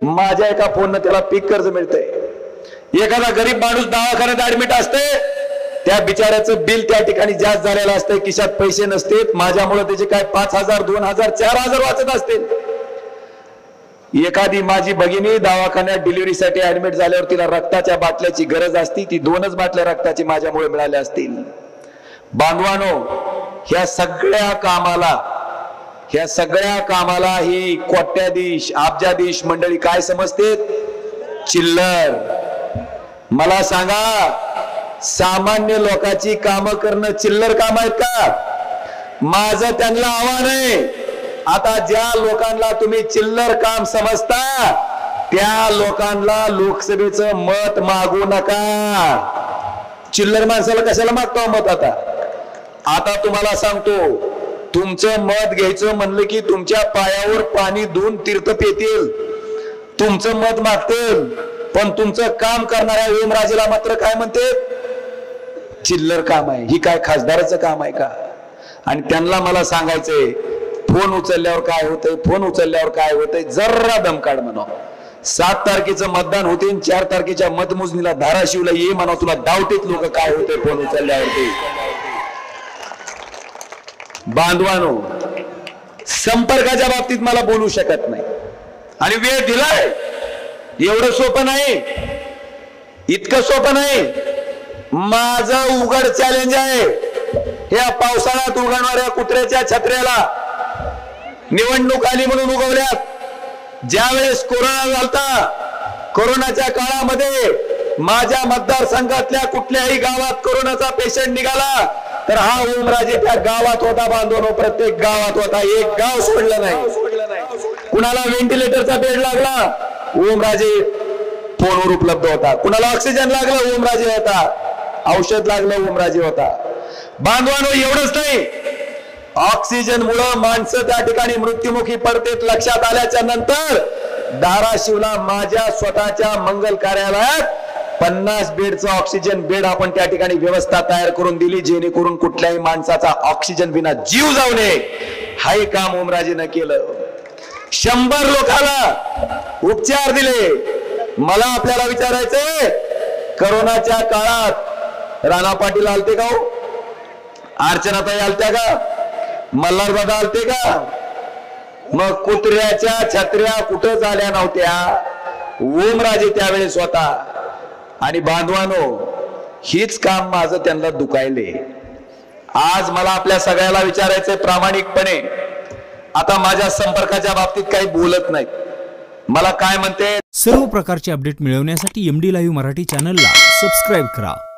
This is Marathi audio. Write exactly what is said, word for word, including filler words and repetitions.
माझ्या एका फोननं त्याला पीक कर्ज मिळतंय। एखादा गरीब माणूस दवाखान्यात ऍडमिट असते, त्या बिचाऱ्याचं बिल त्या ठिकाणी जास्त झालेलं असतं, खिशात पैसे नसते, माझ्यामुळे त्याचे काय पाच हजार दोन हजार चार हजार वाचत असतील। एखादी माझी भगिनी दवाखान्यात डिलिव्हरीसाठी ऍडमिट झाल्यावर तिला रक्ताच्या बाटल्याची गरज असती, ती दोनच बाटल्या रक्ताची माझ्यामुळे मिळाल्या असतील। बांधवानो, ह्या सगळ्या कामाला ह्या सगळ्या कामाला ही कोट्याधीश अब्जाधीश मंडळी काय समजते? चिल्लर। मला सांगा, सामान्य लोकांची कामं करणं चिल्लर काम आहेत का? माझं त्यांना आव्हान आहे, आता ज्या लोकांना तुम्ही चिल्लर काम समजता त्या लोकांना लोकसभेचं मत मागू नका। चिल्लर माणसाला कशाला मागतो मत? आता आता तुम्हाला सांगतो, तुमचं मत घ्यायचं म्हणलं की तुमच्या पायावर पाणी धुवून तीर्थ पेतील, तुमचं मत मागतील, पण तुमचं काम करणाऱ्या ओमराजेला मात्र काय म्हणते? चिल्लर काम आहे। ही काय खासदाराचं काम आहे का? आणि त्यांना मला सांगायचंय, फोन उचलल्यावर काय होतंय, फोन उचलल्यावर काय होतंय, जरा दम काढ म्हणा। सात तारखेचं मतदान होते, चार तारखेच्या मतमोजणीला धाराशिवला ये म्हणा, तुला डावटेत लोक काय होते फोन उचलल्यावरती। बांधवानो, संपर्काच्या बाबतीत मला बोलू शकत नाही आणि वेळ दिलाय, एवढं सोपं नाही, इतकं सोपं नाही। माझं उघड चॅलेंज आहे, ह्या पावसाळ्यात उगवणाऱ्या कुत्र्याच्या छत्र्याला निवडणूक आली म्हणून उगवल्यात। ज्यावेळेस कोरोना झालता, कोरोनाच्या काळामध्ये माझ्या मतदारसंघातल्या कुठल्याही गावात कोरोनाचा पेशंट निघाला तर हा ओमराजे त्या गावात होता। बांधवानो, प्रत्येक गावात होता, एक गाव सोडलं नाही। कुणाला व्हेंटिलेटरचा बेड लागला, ओमराजे फोनवर उपलब्ध होता। कुणाला ऑक्सिजन लागलं, ओमराजे होता। औषध लागलं, ओमराजे होता। बांधवानो, एवढंच नाही, ऑक्सिजन मुळे माणसं त्या ठिकाणी मृत्युमुखी पडतेत लक्षात आल्याच्या नंतर धाराशिवला माझ्या स्वतःच्या मंगल कार्यालयात पन्नास बेडचं ऑक्सिजन बेड आपण त्या ठिकाणी व्यवस्था तयार करून दिली, जेणेकरून कुठल्याही माणसाचा ऑक्सिजन विना जीव जाऊ नये। हाही काम ओमराजेनं केलं। शंभर लोकांना उपचार दिले। मला आपल्याला विचारायचंय, कोरोनाच्या काळात राणा पाटील आलते का? हो, अर्चनाताई आलत्या का? मल्हारदादा आलते का? मग कुत्र्याच्या छत्र्या कुठं झाल्या नव्हत्या? ओमराजे त्यावेळेस होता। आणि बांधवानो, हीच काम माझं त्यांना दुखायले। आज मला आपल्या सगळ्याला विचारायचंय प्रामाणिकपणे, आता माझ्या संपर्काच्या बाबतीत काही बोलत नाहीत, मला काय म्हणते? सर्व प्रकारचे अपडेट मिळवण्यासाठी एमडी लाईव्ह मराठी चॅनलला सबस्क्राइब करा।